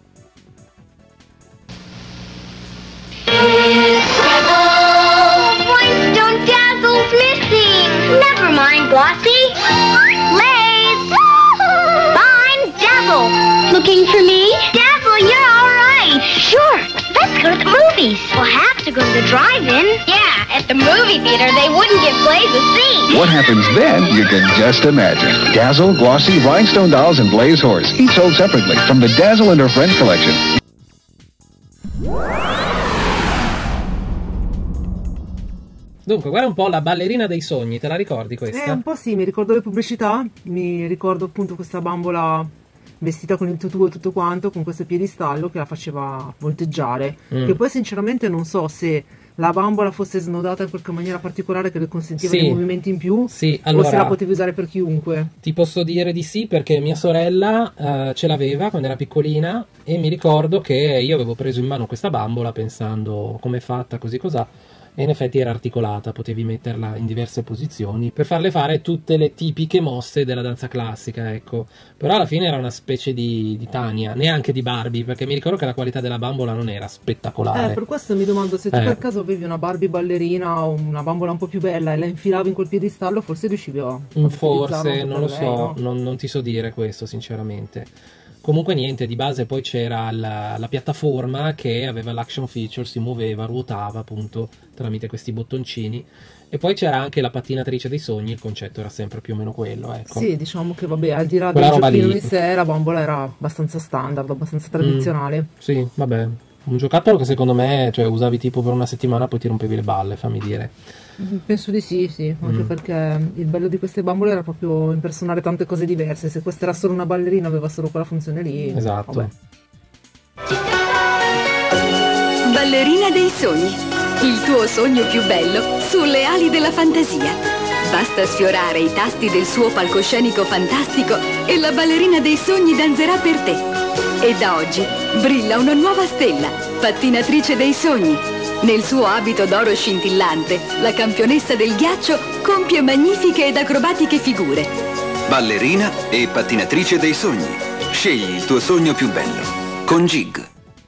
Oh, Rhinestone Dazzle's missing! Never mind, Glossy. Lays! Fine, Dazzle! Looking for me? Dazzle, you're alright! Sure, let's go to the movies. We'll have to go to the drive-in. Yeah, at the movie theater they wouldn't give Blaze a seat.
What happens then, you can just imagine. Dazzle, Glossy, Rhinestone Dolls, and Blaze Horse, each sold separately from the Dazzle and Her Friends collection.
Dunque, guarda un po' la ballerina dei sogni, te la ricordi questa?
Eh, un po' sì, mi ricordo le pubblicità, mi ricordo appunto questa bambola vestita con il tutù e tutto quanto, con questo piedistallo che la faceva volteggiare, mm. che poi sinceramente non so se la bambola fosse snodata in qualche maniera particolare che le consentiva
sì.
dei movimenti in più,
sì, allora,
o se la potevi usare per chiunque.
Ti posso dire di sì, perché mia sorella uh, ce l'aveva quando era piccolina e mi ricordo che io avevo preso in mano questa bambola pensando com'è fatta, così cos'ha. E in effetti era articolata, potevi metterla in diverse posizioni per farle fare tutte le tipiche mosse della danza classica, ecco. Però alla fine era una specie di, di Tania, neanche di Barbie, perché mi ricordo che la qualità della bambola non era spettacolare.
Eh, per questo mi domando se tu
eh.
per caso avevi una Barbie ballerina o una bambola un po' più bella e la infilavi in quel piedistallo, forse riuscivi a, a
Forse, non lo
lei,
so,
no?
non, non ti so dire questo sinceramente. Comunque niente, di base poi c'era la, la piattaforma che aveva l'action feature, si muoveva, ruotava appunto tramite questi bottoncini, e poi c'era anche la pattinatrice dei sogni, il concetto era sempre più o meno quello, ecco.
Sì, diciamo che vabbè, al di là
Quella
del
roba
giochino
lì.
in sé, la bambola era abbastanza standard, abbastanza tradizionale.
Mm, sì, vabbè, un giocattolo che secondo me, cioè, usavi tipo per una settimana, poi ti rompevi le balle, fammi dire.
Penso di sì, sì, anche
Mm.
perché il bello di queste bambole era proprio impersonare tante cose diverse. Se questa era solo una ballerina, aveva solo quella funzione lì.
Esatto.
Vabbè.
Ballerina dei sogni, il tuo sogno più bello sulle ali della fantasia. Basta sfiorare i tasti del suo palcoscenico fantastico e la ballerina dei sogni danzerà per te. E da oggi brilla una nuova stella, pattinatrice dei sogni. Nel suo abito d'oro scintillante, la campionessa del ghiaccio compie magnifiche ed acrobatiche figure.
Ballerina e pattinatrice dei sogni. Scegli il tuo sogno più bello con Jig.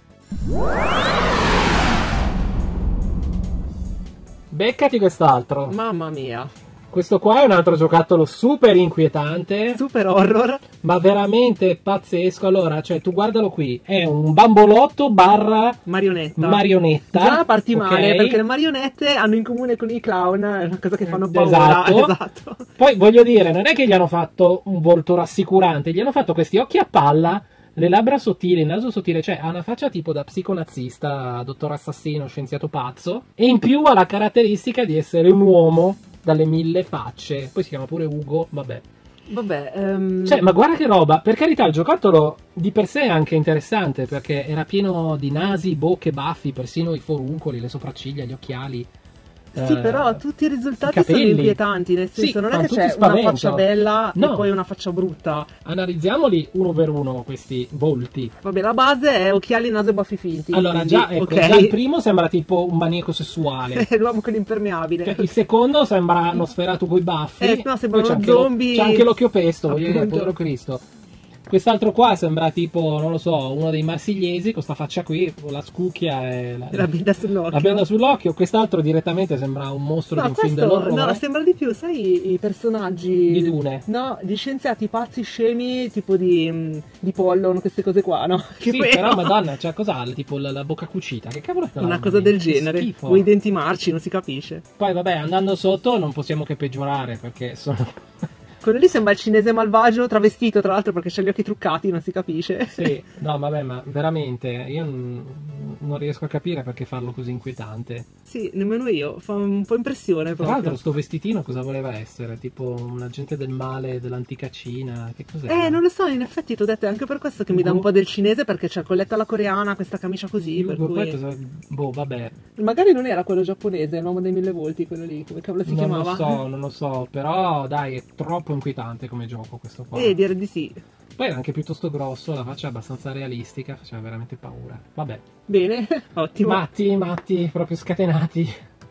Beccati quest'altro.
Mamma mia.
Questo qua è un altro giocattolo super inquietante,
super horror,
ma veramente pazzesco. Allora, cioè, tu guardalo qui, è un bambolotto barra
marionetta.
marionetta.
Già parti male,
okay.
perché le marionette hanno in comune con i clown, è una cosa che fanno paura.
Esatto.
Esatto.
Poi voglio dire, non è che gli hanno fatto un volto rassicurante, gli hanno fatto questi occhi a palla, le labbra sottili, il naso sottile, cioè ha una faccia tipo da psiconazista, dottor assassino, scienziato pazzo, e in più ha la caratteristica di essere un uomo dalle mille facce. Poi si chiama pure Ugo, vabbè.
Vabbè, um...
cioè, ma guarda che roba, per carità, il giocattolo di per sé è anche interessante, perché era pieno di nasi, bocche, baffi, persino i foruncoli, le sopracciglia, gli occhiali.
Sì,
eh,
però tutti i risultati
i
sono
capelli.
inquietanti, nel senso
Sì,
non è che
fanno
c'è
tutti
una
spavento.
faccia bella
No.
e poi una faccia brutta.
Analizziamoli uno per uno questi volti.
Vabbè, la base è occhiali, naso e baffi finti.
Allora,
quindi,
già, ecco,
ok.
già il primo sembra tipo un maniaco sessuale.
È l'uomo con l'impermeabile.
Cioè, il secondo sembra uno sferato coi baffi.
Eh, no, sembra
Poi c'è
uno
anche lo-
zombie.
C'è anche l'occhio pesto, voglio dire,
Appunto.
povero Cristo. Quest'altro qua sembra tipo, non lo so, uno dei marsigliesi con sta faccia qui, con la scucchia e la,
La benda sull'occhio.
la benda sull'occhio. Quest'altro direttamente sembra un mostro
No,
di un film
questo
dell'orrore.
no, sembra di più, sai, i personaggi
Di Dune.
No, di scienziati pazzi scemi, tipo di, mh, di Pollon, queste cose qua, no? Che
Sì,
poi-
però madonna, cioè cos'ha? Tipo la, la bocca cucita, che cavolo è quella
una
roba
cosa
lì?
del
Che
genere.
schifo.
O i denti marci, non si capisce.
Poi vabbè, andando sotto non possiamo che peggiorare, perché sono...
Quello lì sembra il cinese malvagio travestito, tra l'altro, perché c'ha gli occhi truccati, non si capisce.
Sì, no vabbè, ma veramente io n- non riesco a capire perché farlo così inquietante.
Sì, nemmeno io, fa un po' impressione
Tra
proprio.
l'altro sto vestitino cosa voleva essere? Tipo un agente del male dell'antica Cina? Che cos'è?
Eh, non lo so, in effetti ti ho detto, è anche per questo che mi dà un po' del cinese, perché c'è colletta alla coreana, questa camicia così, per
Poi
cui...
cosa... Boh, vabbè.
Magari non era quello giapponese, l'uomo dei mille volti, quello lì, come cavolo si
non
chiamava?
lo so, non lo so, però dai, è troppo inquietante come gioco questo qua.
Eh, direi di sì.
Poi era anche piuttosto grosso, la faccia è abbastanza realistica, faceva veramente paura. Vabbè.
Bene, ottimo.
Matti, matti, proprio scatenati.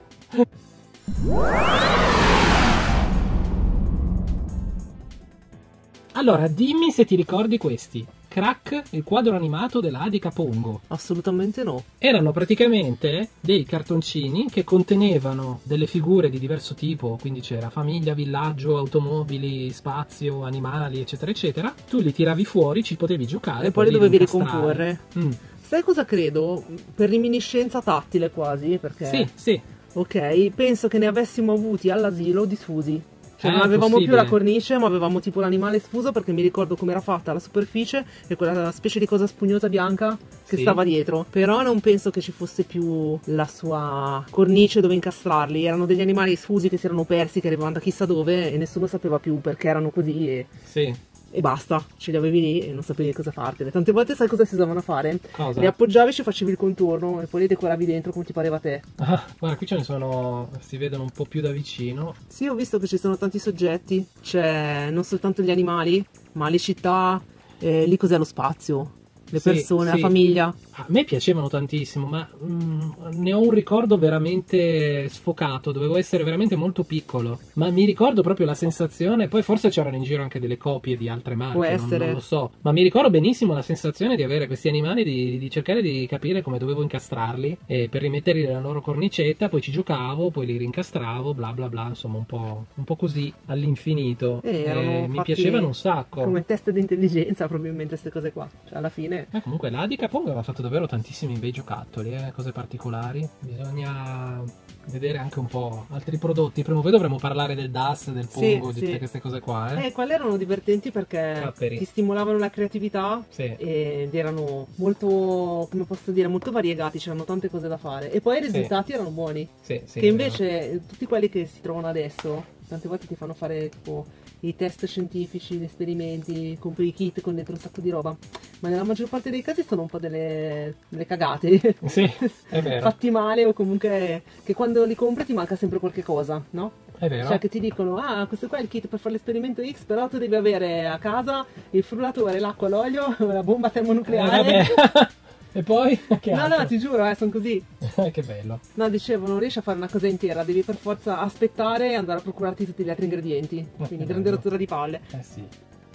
Allora, dimmi se ti ricordi questi. Crack, il quadro animato della Adica Pongo.
Assolutamente no.
Erano praticamente dei cartoncini che contenevano delle figure di diverso tipo, quindi c'era famiglia, villaggio, automobili, spazio, animali, eccetera, eccetera. Tu li tiravi fuori, ci potevi giocare
E poi li dovevi
incastrare.
ricomporre.
Mm.
Sai cosa credo? Per reminiscenza tattile quasi, perché...
Sì, sì.
Ok, penso che ne avessimo avuti all'asilo diffusi. Cioè
Ah,
non avevamo
possibile.
più la cornice, ma avevamo tipo l'animale sfuso, perché mi ricordo come era fatta la superficie e quella specie di cosa spugnosa bianca che
Sì.
stava dietro. Però non penso che ci fosse più la sua cornice dove incastrarli. Erano degli animali sfusi che si erano persi, che arrivavano da chissà dove e nessuno sapeva più perché erano così e,
Sì.
e basta. Ce li avevi lì e non sapevi cosa fartene. Tante volte sai cosa si usavano a fare?
Cosa?
Li appoggiavi e ci facevi il contorno e poi li decoravi dentro come ti pareva a te.
Ah, guarda, qui ce ne sono, si vedono un po' più da vicino.
Sì, ho visto che ci sono tanti soggetti, c'è non soltanto gli animali, ma le città, eh, lì cos'è lo spazio, le
Sì,
persone,
sì.
la famiglia.
A me piacevano tantissimo, ma mm, ne ho un ricordo veramente sfocato, dovevo essere veramente molto piccolo, ma mi ricordo proprio la sensazione, poi forse c'erano in giro anche delle copie di altre marche,
Può
non,
essere.
non lo so, ma mi ricordo benissimo la sensazione di avere questi animali, di, di cercare di capire come dovevo incastrarli, e per rimetterli nella loro cornicetta, poi ci giocavo, poi li rincastravo, bla bla bla, insomma un po', un po' così all'infinito.
Eh, erano
E mi
fatti
piacevano un sacco.
Come test di intelligenza probabilmente queste cose qua, cioè alla fine.
Eh, comunque l'A D I Capong aveva fatto davvero tantissimi bei giocattoli, eh, cose particolari. Bisogna vedere anche un po' altri prodotti. Prima o poi dovremo parlare del D A S, del
Sì,
Pongo, di
sì.
tutte queste cose qua. Eh.
Eh, quelle erano divertenti perché
Capperi.
ti stimolavano la creatività
Sì.
ed erano molto, come posso dire, molto variegati, c'erano tante cose da fare. E poi i
Sì.
risultati erano buoni.
Sì, sì,
che
è
invece eh, tutti quelli che si trovano adesso, tante volte ti fanno fare tipo i test scientifici, gli esperimenti, compri i kit con dentro un sacco di roba. Ma nella maggior parte dei casi sono un po' delle, delle cagate.
Sì, è vero.
Fatti male o comunque che quando li compri ti manca sempre qualche cosa, no?
È vero.
Cioè che ti dicono, ah, questo qua è il kit per fare l'esperimento X, però tu devi avere a casa il frullatore, l'acqua, l'olio, la bomba termonucleare.
Eh, vabbè. E poi? Che
No,
altro?
no, ti giuro, eh, sono così.
Che bello.
No, dicevo, non riesci a fare una cosa intera, devi per forza aspettare e andare a procurarti tutti gli altri ingredienti. Quindi
che
grande
bello.
rottura di palle.
Eh sì.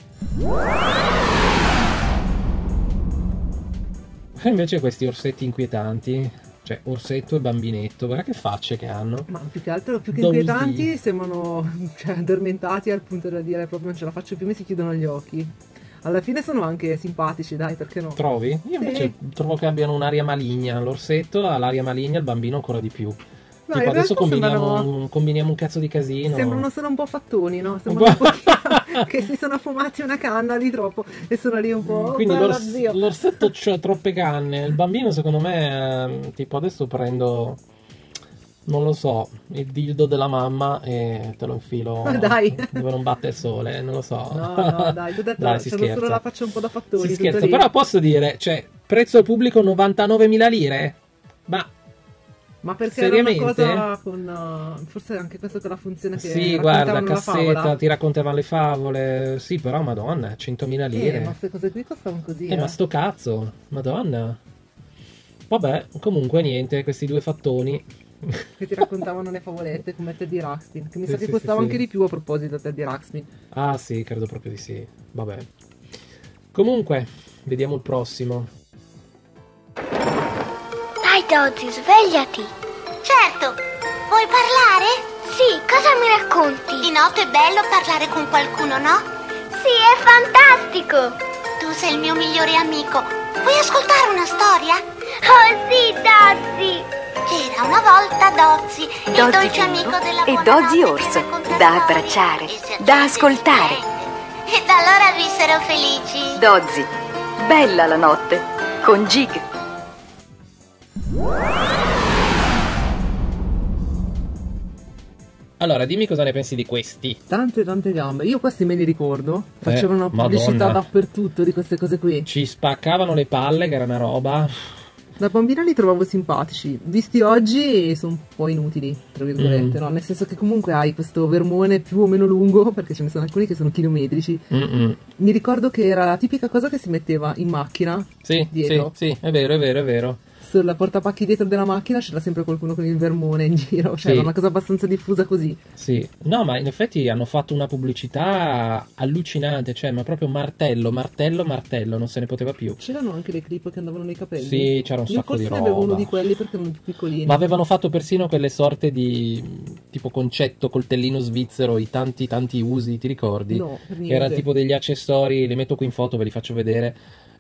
E invece questi orsetti inquietanti, cioè orsetto e bambinetto, guarda che facce che hanno.
Ma più che altro, più che
Dov'è?
inquietanti, sembrano cioè, addormentati al punto da dire proprio non ce la faccio più, mi si chiudono gli occhi. Alla fine sono anche simpatici, dai, perché no?
Trovi? Io invece trovo che abbiano un'aria maligna. L'orsetto ha l'aria maligna, il bambino ancora di più.
No,
Tipo
in
adesso
realtà
combiniamo,
sembrano-
un, combiniamo un cazzo di casino.
Sembrano solo un po' fattoni, no? Sembrano un po' che si sono fumati una canna di troppo e sono lì un po'. Oh,
Quindi
guarda,
l'ors-
zio.
l'orsetto c'ha troppe canne. Il bambino secondo me, eh, tipo adesso prendo, non lo so, il dildo della mamma e te lo infilo
Ma dai.
dove non batte il sole, non lo so.
No, no, dai, tu detto,
Dai, si
c'hanno
scherza.
solo la faccia un po' da fattori.
Si
tutta
scherza,
lì.
però posso dire, cioè, prezzo al pubblico novantanovemila lire? Ma
Ma perché
seriamente?
era una cosa con. uh, forse anche questa con la funzione che
sì, guarda,
raccontavano la
cassetta,
favola.
ti raccontavano le favole. Sì, però madonna, centomila lire.
Eh, ma queste cose qui costavano così.
Eh, ma sto cazzo, madonna. Vabbè, comunque niente, questi due fattoni.
Che ti raccontavano le favolette come Teddy Ruxpin. Che mi
Sì,
sa che
sì,
costava
sì,
anche
sì.
di più a proposito di Teddy Ruxpin.
Ah sì, credo proprio di sì. Vabbè. Comunque, vediamo il prossimo.
Dai Dozzy, svegliati. Certo. Vuoi parlare? Sì, cosa mi racconti? Di notte è bello parlare con qualcuno, no? Sì, è fantastico. Tu sei il mio migliore amico. Vuoi ascoltare una storia? Oh sì, Dozzy. C'era una volta Dozzy, il
Dozzy
dolce
bimbo
amico della
e
buonanotte
Dozzy
che
orso,
racconta
da
storie
abbracciare,
e si
da
accende
ascoltare.
il E da allora vissero felici.
Dozzy, bella la notte, con Gig.
Allora, dimmi cosa ne pensi di questi.
Tante tante gambe. Io questi me li ricordo. Facevano
Eh,
pubblicità
Madonna.
dappertutto di queste cose qui.
Ci spaccavano le palle, che era una roba.
Da bambina li trovavo simpatici. Visti oggi sono un po' inutili, tra virgolette,
Mm.
no? Nel senso che comunque hai questo vermone più o meno lungo, perché ce ne sono alcuni che sono chilometrici.
Mm-mm.
Mi ricordo che era la tipica cosa che si metteva in macchina.
Sì,
Dietro.
sì, sì, è vero, è vero, è vero.
Sulla portapacchi dietro della macchina c'era sempre qualcuno con il vermone in giro. Cioè
Sì.
era una cosa abbastanza diffusa così.
Sì, no, ma in effetti hanno fatto una pubblicità allucinante, cioè, ma proprio martello, martello, martello, non se ne poteva più.
C'erano anche le clip che andavano nei capelli.
Sì, c'era un
Io
sacco di
forse ne avevo uno
roba.
di quelli perché erano più piccolini.
Ma avevano fatto persino quelle sorte di tipo concetto coltellino svizzero, i tanti tanti usi, ti ricordi?
No, per niente.
Erano tipo degli accessori, li metto qui in foto, ve li faccio vedere.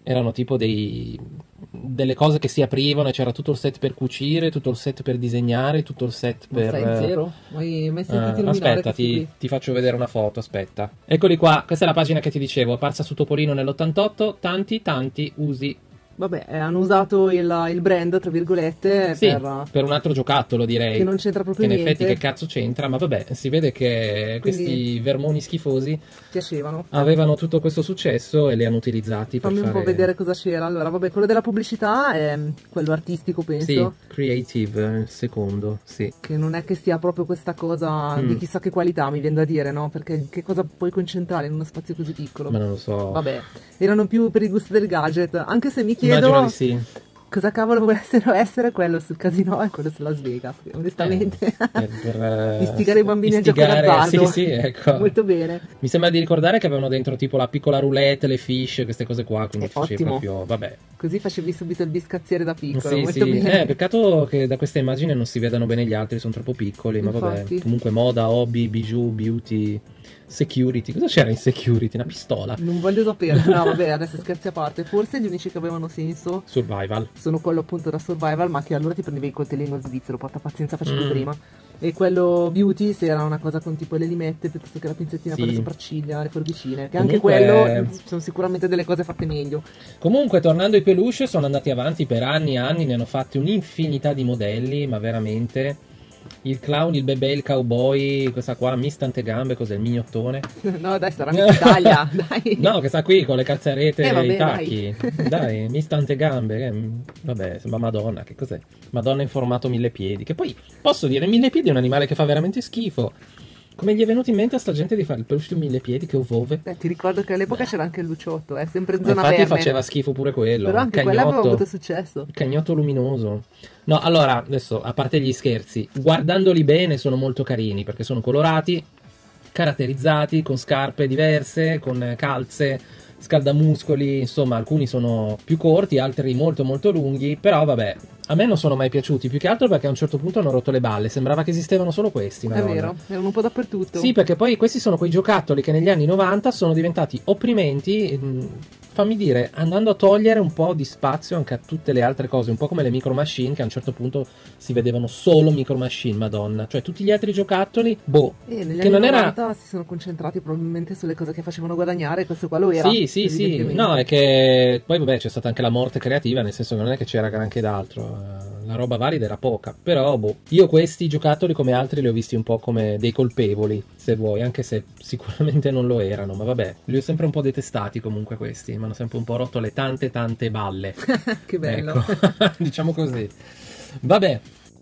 erano tipo dei delle cose che si aprivano e c'era tutto il set per cucire, tutto il set per disegnare, tutto il set
Ma
per...
stai in zero? Mai, mai sentito
Ah,
illuminare
aspetta,
questi
ti,
qui?
ti faccio vedere una foto, aspetta. Eccoli qua, questa è la pagina che ti dicevo, apparsa su Topolino nell'ottantotto, tanti tanti usi.
Vabbè, eh, hanno usato il, il brand, tra virgolette,
Sì,
per...
per un altro giocattolo direi.
Che non c'entra proprio
Che in
niente.
effetti che cazzo c'entra, ma vabbè, si vede che
Quindi-
questi vermoni schifosi
piacevano.
avevano tutto questo successo e li hanno utilizzati per
Fammi un
fare...
po' vedere cosa c'era. Allora, vabbè, quello della pubblicità è quello artistico, penso.
Sì, creative, il secondo, sì.
Che non è che sia proprio questa cosa
Mm.
di chissà che qualità, mi viene da dire, no? Perché che cosa puoi concentrare in uno spazio così piccolo?
Ma non lo so.
Vabbè, erano più per i gusti del gadget. Anche se mi chiedo
Immagino di sì.
cosa cavolo volessero essere quello sul casino e quello su Las Vegas. che Onestamente,
Per, per, eh,
istigare i bambini a gioco
istigare-
d'azzardo.
Sì, sì, ecco.
Molto bene.
Mi sembra di ricordare che avevano dentro tipo la piccola roulette, le fish, queste cose qua, quindi
È
facevi
ottimo.
proprio, vabbè.
Così facevi subito il biscazziere da piccolo.
Sì,
molto
sì.
bene.
Eh, peccato che da questa immagine non si vedano bene gli altri, sono troppo piccoli, ma vabbè.
Infatti.
Comunque moda, hobby, bijou, beauty, security. Cosa c'era in security? Una pistola?
Non voglio sapere, no vabbè, adesso scherzi a parte. Forse gli unici che avevano senso
Survival.
sono quello appunto da survival, ma che allora ti prendevi il coltellino svizzero, porta pazienza, facevi
Mm.
prima. E quello beauty se era una cosa con tipo le limette piuttosto che la pinzettina
Sì.
per le sopracciglia, le forbicine, che anche
Comunque-
quello sono sicuramente delle cose fatte meglio.
Comunque, tornando ai peluche, sono andati avanti per anni e anni, ne hanno fatti un'infinità di modelli, ma veramente... Il clown, il bebè, il cowboy, questa qua, Miss Tante Gambe, cos'è, il mignottone?
No dai, sarà in Italia, dai.
No, che sta qui con le calzarete
Eh,
e
vabbè,
i tacchi. Dai, Miss Tante Gambe, eh, vabbè, sembra Madonna, che cos'è? Madonna in formato mille piedi, che poi, posso dire, mille piedi è un animale che fa veramente schifo. Come gli è venuto in mente a sta gente di fare il peluche di mille piedi, che ovove?
Eh, ti ricordo che all'epoca c'era anche il Luciotto, eh, sempre in zona
Infatti
verme.
faceva schifo pure quello.
Però anche
il
quello aveva
cagnotto,
avuto successo.
il cagnotto luminoso. No, allora, adesso, a parte gli scherzi, guardandoli bene sono molto carini, perché sono colorati, caratterizzati, con scarpe diverse, con calze, scaldamuscoli, insomma, alcuni sono più corti, altri molto molto lunghi, però vabbè, a me non sono mai piaciuti, più che altro perché a un certo punto hanno rotto le balle, sembrava che esistevano solo questi,
È
Madonna.
vero, erano un po' dappertutto.
Sì, perché poi questi sono quei giocattoli che negli anni novanta sono diventati opprimenti, mh, fammi dire, andando a togliere un po' di spazio anche a tutte le altre cose, un po' come le Micro Machine, che a un certo punto si vedevano solo Micro Machine, Madonna. Cioè tutti gli altri giocattoli, boh,
E negli
che
anni
non era...
novanta si sono concentrati probabilmente sulle cose che facevano guadagnare, questo qua lo era.
Sì, sì, sì,
evidentemente.
no, è che poi vabbè c'è stata anche la morte creativa, nel senso che non è che c'era granché d'altro, eh, la roba valida era poca, però boh, io questi giocattoli come altri li ho visti un po' come dei colpevoli, se vuoi, anche se sicuramente non lo erano, ma vabbè, li ho sempre un po' detestati comunque questi, mi hanno sempre un po' rotto le tante tante balle.
Che bello.
Ecco, diciamo così. Vabbè.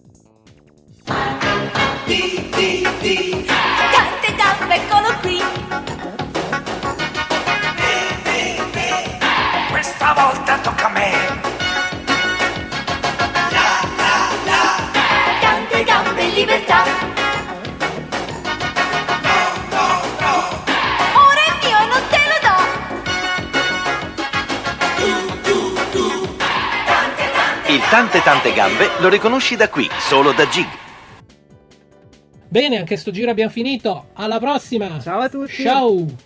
Tante gambe, eccolo qui.
Questa volta tocca a me.
Tante gambe in libertà. Ora è mio e non te lo do.
Il Tante Tante Gambe lo riconosci da qui, solo da Jig.
Bene, anche sto giro abbiamo finito. Alla prossima.
Ciao a tutti.
Ciao.